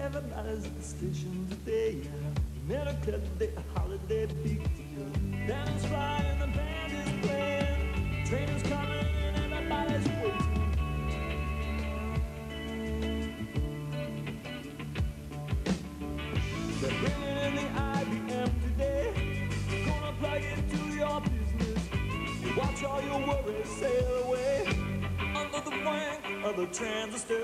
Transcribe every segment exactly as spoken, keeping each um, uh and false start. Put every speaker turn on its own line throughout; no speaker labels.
Everybody's at the station today, yeah. America Day, a holiday, big deal. Banners flying, the band is playing. Train is coming and everybody's waiting. They're bringing in the I B M today. Gonna plug into your business. Watch all your worries sail away under the wing of the transistor.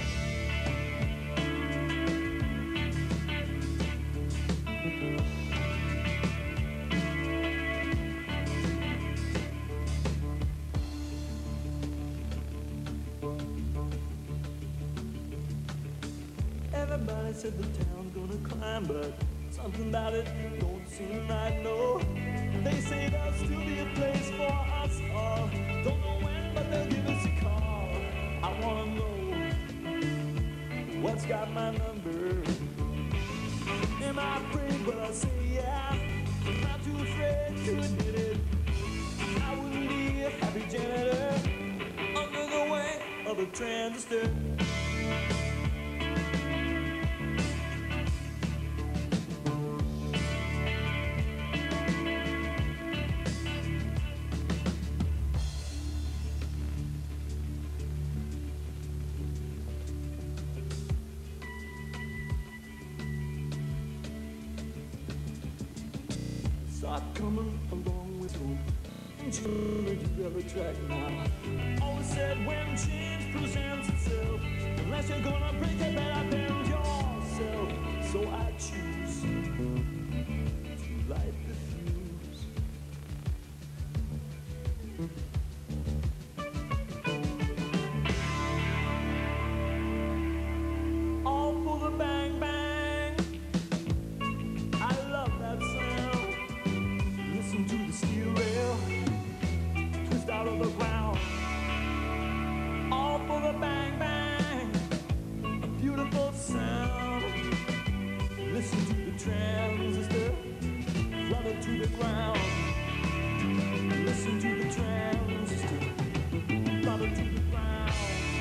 Everybody said the town's gonna climb, but something about it don't seem right, no. They say there'll still be a place for us all. Don't know when, but they'll give us a call. I wanna know what's got my number. Am I afraid? Well, I say yeah. I'm not too afraid to admit it. I wouldn't be a happy janitor under the wing of a transistor. Start coming along with hope. Change you ever track now. Always said when change presents itself, unless you're gonna break it, better bend yourself. So I choose to light the fuse. All for the bang bang. I love that sound. Listen to the steel rail twist out of the ground. All for the bang bang, a beautiful sound. Listen to the transistor flutter to the ground. Listen to the transistor flutter to the ground.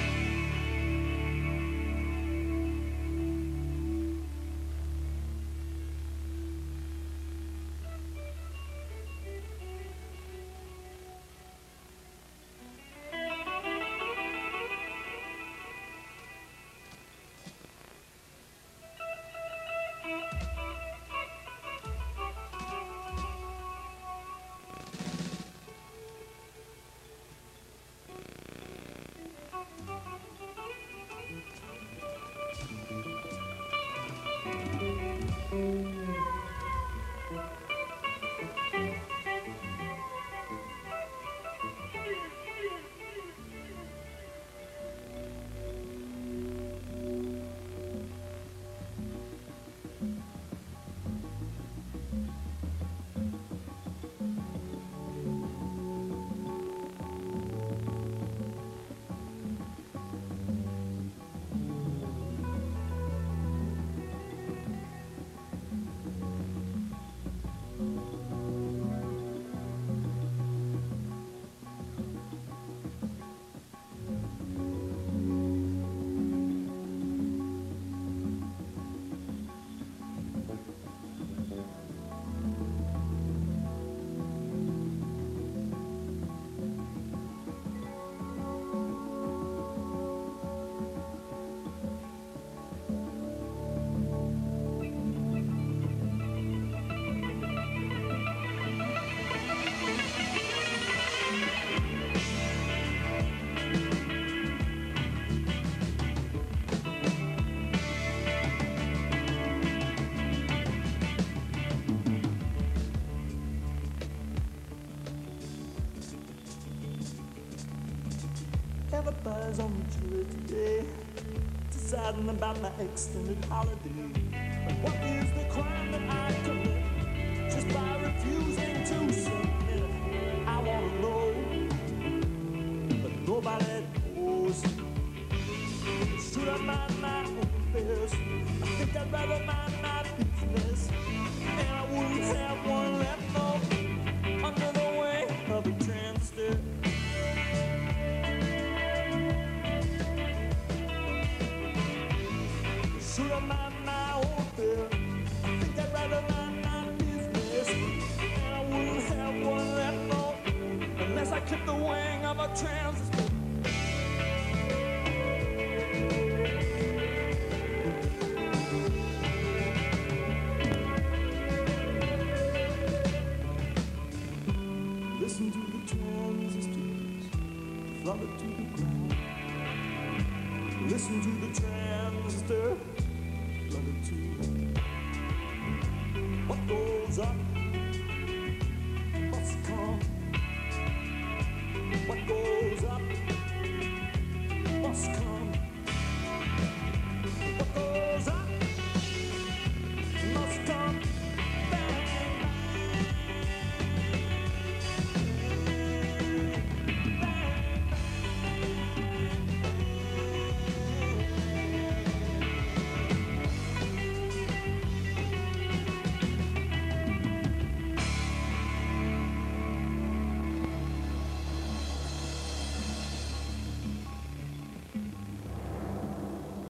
Everybody's on the jury today, deciding about my extended holiday. And what is the crime that I commit just by refusing to submit? I wanna know, but nobody knows. Should I mind my own affairs? I think I'd rather mind my business, and I wouldn't have one left no under the wing of a transistor. Should I mind my own affair? I think I'd rather mind my business. And I wouldn't have one left on unless I clipped the wing of a transistor. Listen to the transistors flooded to the ground. Listen to the transistor flooded to. What goes up